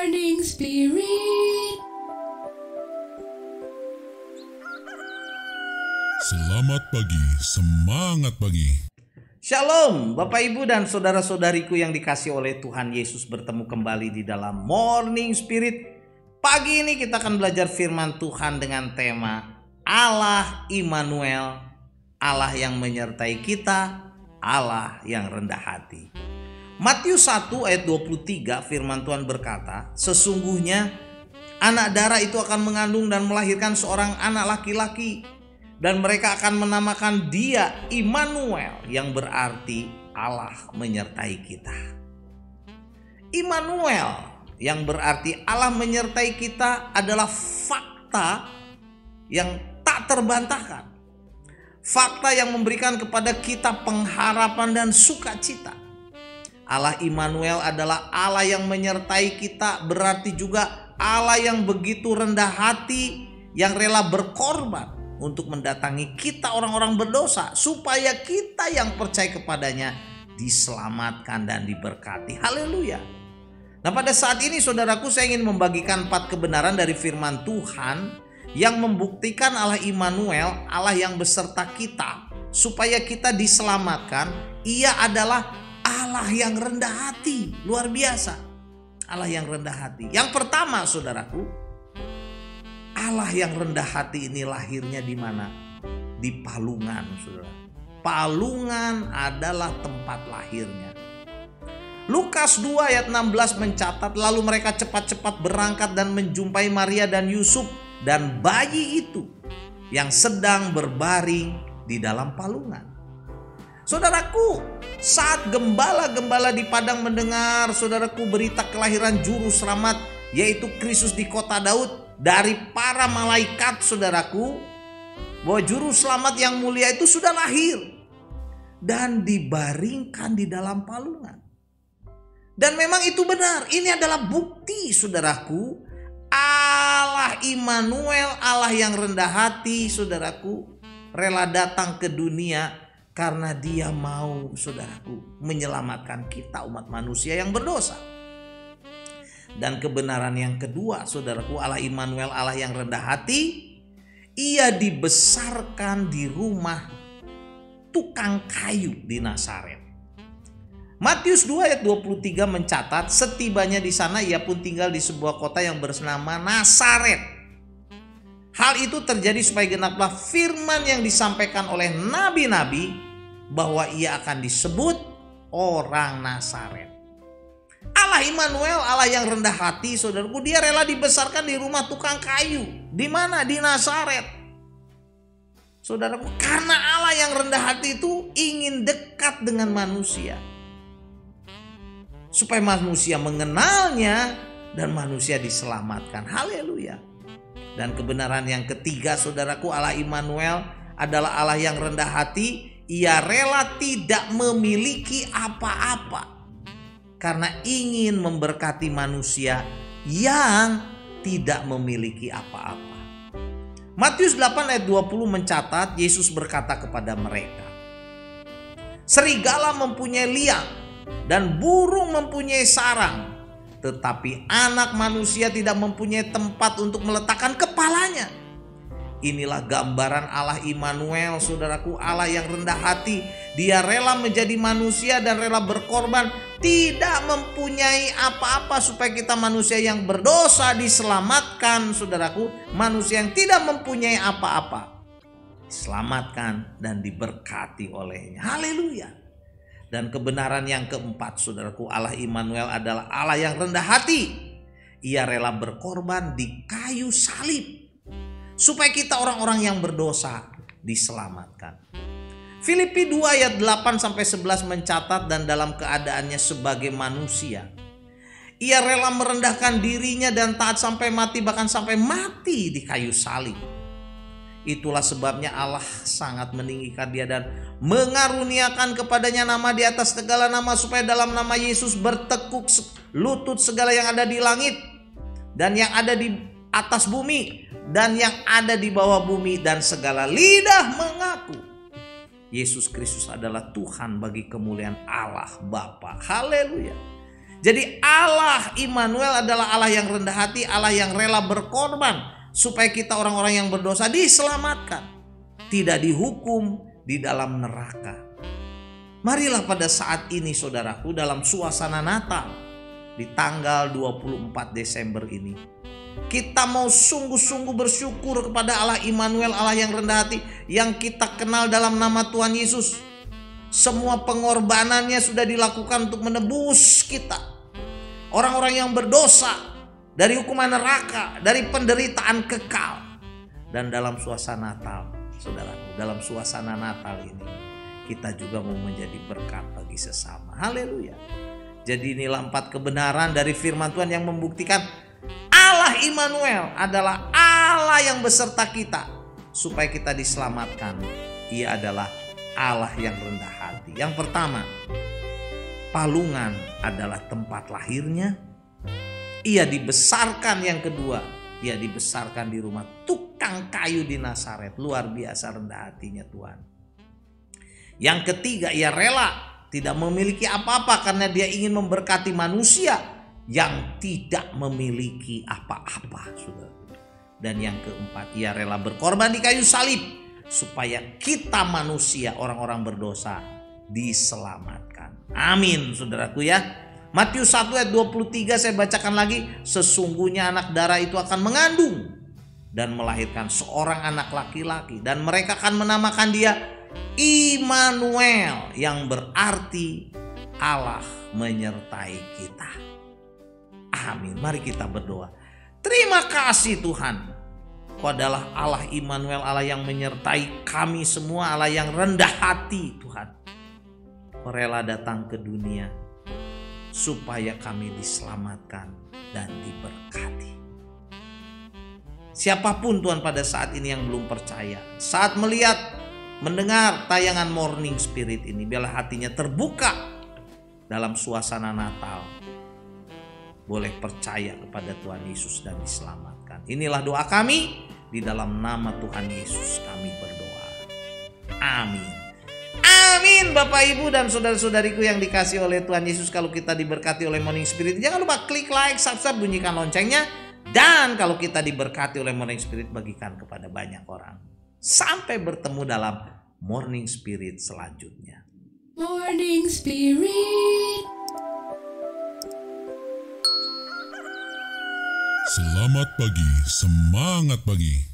Morning Spirit. Selamat pagi, semangat pagi. Shalom Bapak Ibu dan saudara-saudariku yang dikasihi oleh Tuhan Yesus, bertemu kembali di dalam Morning Spirit. Pagi ini kita akan belajar firman Tuhan dengan tema Allah Immanuel, Allah yang menyertai kita, Allah yang rendah hati. Matius 1 ayat 23 firman Tuhan berkata, sesungguhnya anak darah itu akan mengandung dan melahirkan seorang anak laki-laki, dan mereka akan menamakan dia Immanuel, yang berarti Allah menyertai kita. Immanuel yang berarti Allah menyertai kita adalah fakta yang tak terbantahkan. Fakta yang memberikan kepada kita pengharapan dan sukacita. Allah Immanuel adalah Allah yang menyertai kita, berarti juga Allah yang begitu rendah hati, yang rela berkorban untuk mendatangi kita orang-orang berdosa, supaya kita yang percaya kepadanya diselamatkan dan diberkati. Haleluya. Nah, pada saat ini saudaraku, saya ingin membagikan 4 kebenaran dari firman Tuhan yang membuktikan Allah Immanuel, Allah yang beserta kita, supaya kita diselamatkan. Ia adalah Allah yang rendah hati, luar biasa. Allah yang rendah hati. Yang pertama saudaraku, Allah yang rendah hati ini lahirnya di mana? Di Palungan, saudara. Palungan adalah tempat lahirnya. Lukas 2 ayat 16 mencatat, lalu mereka cepat-cepat berangkat dan menjumpai Maria dan Yusuf dan bayi itu yang sedang berbaring di dalam palungan. Saudaraku, saat gembala-gembala di padang mendengar, saudaraku, berita kelahiran juru selamat, yaitu Kristus di kota Daud, dari para malaikat, saudaraku, bahwa juru selamat yang mulia itu sudah lahir dan dibaringkan di dalam palungan. Dan memang itu benar. Ini adalah bukti, saudaraku, Allah Immanuel, Allah yang rendah hati, saudaraku, rela datang ke dunia karena dia mau, saudaraku, menyelamatkan kita umat manusia yang berdosa. Dan kebenaran yang kedua, saudaraku, Allah Immanuel, Allah yang rendah hati, ia dibesarkan di rumah tukang kayu di Nazaret. Matius 2 ayat 23 mencatat, setibanya di sana ia pun tinggal di sebuah kota yang bernama Nazaret. Hal itu terjadi supaya genaplah firman yang disampaikan oleh nabi-nabi, bahwa ia akan disebut orang Nazaret. Allah Immanuel, Allah yang rendah hati, saudaraku, dia rela dibesarkan di rumah tukang kayu. Di mana? Di Nazaret. Saudaraku, karena Allah yang rendah hati itu ingin dekat dengan manusia, supaya manusia mengenalnya dan manusia diselamatkan. Haleluya. Dan kebenaran yang ketiga, saudaraku, Allah Immanuel adalah Allah yang rendah hati. Ia rela tidak memiliki apa-apa karena ingin memberkati manusia yang tidak memiliki apa-apa. Matius 8 ayat 20 mencatat, Yesus berkata kepada mereka, serigala mempunyai liang dan burung mempunyai sarang, tetapi anak manusia tidak mempunyai tempat untuk meletakkan kepalanya. Inilah gambaran Allah Immanuel, saudaraku, Allah yang rendah hati. Dia rela menjadi manusia dan rela berkorban, tidak mempunyai apa-apa supaya kita manusia yang berdosa diselamatkan, saudaraku. Manusia yang tidak mempunyai apa-apa diselamatkan dan diberkati olehnya. Haleluya. Dan kebenaran yang keempat, saudaraku, Allah Immanuel adalah Allah yang rendah hati. Ia rela berkorban di kayu salib supaya kita orang-orang yang berdosa diselamatkan. Filipi 2 ayat 8-11 mencatat, dan dalam keadaannya sebagai manusia, ia rela merendahkan dirinya dan taat sampai mati, bahkan sampai mati di kayu salib. Itulah sebabnya Allah sangat meninggikan dia dan mengaruniakan kepadanya nama di atas segala nama, supaya dalam nama Yesus bertekuk lutut segala yang ada di langit dan yang ada di atas bumi dan yang ada di bawah bumi, dan segala lidah mengaku Yesus Kristus adalah Tuhan, bagi kemuliaan Allah Bapa. Haleluya. Jadi Allah Immanuel adalah Allah yang rendah hati, Allah yang rela berkorban supaya kita orang-orang yang berdosa diselamatkan, tidak dihukum di dalam neraka. Marilah pada saat ini saudaraku, dalam suasana Natal di tanggal 24 Desember ini, kita mau sungguh-sungguh bersyukur kepada Allah Immanuel, Allah yang rendah hati, yang kita kenal dalam nama Tuhan Yesus. Semua pengorbanannya sudah dilakukan untuk menebus kita, orang-orang yang berdosa, dari hukuman neraka, dari penderitaan kekal. Dan dalam suasana Natal, saudaraku, dalam suasana Natal ini, kita juga mau menjadi berkat bagi sesama. Haleluya. Jadi inilah 4 kebenaran dari firman Tuhan yang membuktikan Allah Immanuel adalah Allah yang beserta kita supaya kita diselamatkan. Ia adalah Allah yang rendah hati. Yang pertama, Palungan adalah tempat lahirnya. Ia dibesarkan. Yang kedua, ia dibesarkan di rumah tukang kayu di Nazaret. Luar biasa rendah hatinya Tuhan. Yang ketiga, ia rela tidak memiliki apa-apa karena dia ingin memberkati manusia yang tidak memiliki apa-apa. Dan yang keempat, ia rela berkorban di kayu salib supaya kita manusia, orang-orang berdosa, diselamatkan. Amin, saudaraku ya. Matius 1 ayat 23 saya bacakan lagi. Sesungguhnya anak darah itu akan mengandung dan melahirkan seorang anak laki-laki, dan mereka akan menamakan dia Immanuel, yang berarti Allah menyertai kita. Amin. Mari kita berdoa. Terima kasih Tuhan, Kau adalah Allah Immanuel, Allah yang menyertai kami semua, Allah yang rendah hati Tuhan. Kau rela datang ke dunia supaya kami diselamatkan dan diberkati. Siapapun Tuhan pada saat ini yang belum percaya, saat melihat, mendengar tayangan Morning Spirit ini, biarlah hatinya terbuka dalam suasana Natal, boleh percaya kepada Tuhan Yesus dan diselamatkan. Inilah doa kami, di dalam nama Tuhan Yesus kami berdoa. Amin. Amin. Bapak Ibu dan saudara-saudariku yang dikasihi oleh Tuhan Yesus, kalau kita diberkati oleh Morning Spirit, jangan lupa klik like, subscribe, bunyikan loncengnya. Dan kalau kita diberkati oleh Morning Spirit, bagikan kepada banyak orang. Sampai bertemu dalam Morning Spirit selanjutnya. Morning Spirit. Selamat pagi, semangat pagi.